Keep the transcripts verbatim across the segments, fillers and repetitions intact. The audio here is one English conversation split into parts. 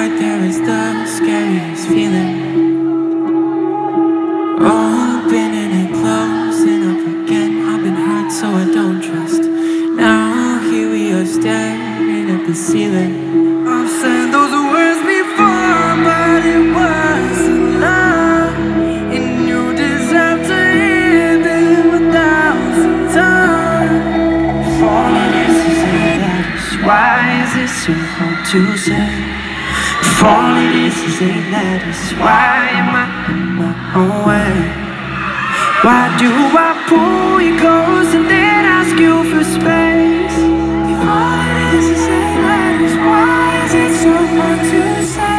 right there is the scariest feeling. Opening and closing up again. I've been hurt so I don't trust. Now here we are staring at the ceiling. I've said those words before, but it wasn't love. And you deserve to hear them a thousand times. If all it is is a letters, why is it so hard to say? If all it is is a letters, why am I in my own way? Why do I pull you close and then ask you for space? If all it is is a letters, why is it so hard to say?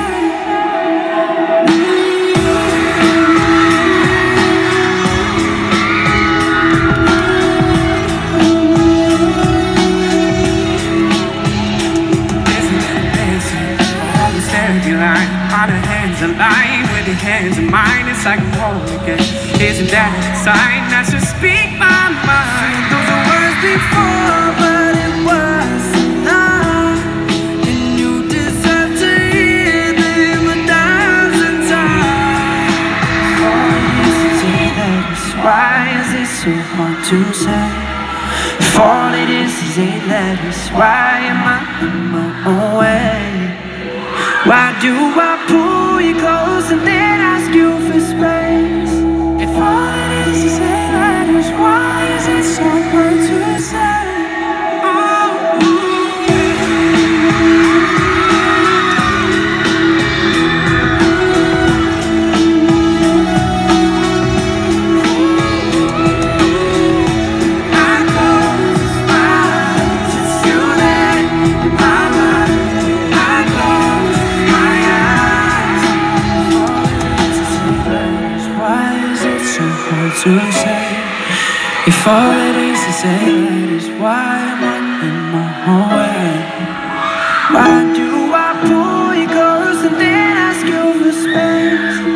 All the hands aligned with the hands in mine. It's like I'm home again. Isn't that a sign? I should speak my mind. Those are words before, but it wasn't enough. And you deserve to hear them a thousand times. All it is is a letters, why is it so hard to say? If all it is is a letters, why am I in my own way? Why do I pull you close and then ask you for space? If all it is is a letters, why is it so hard to say? To say, if all it is is a letters, why am I in my own way? Why do I pull you close and then ask you for space?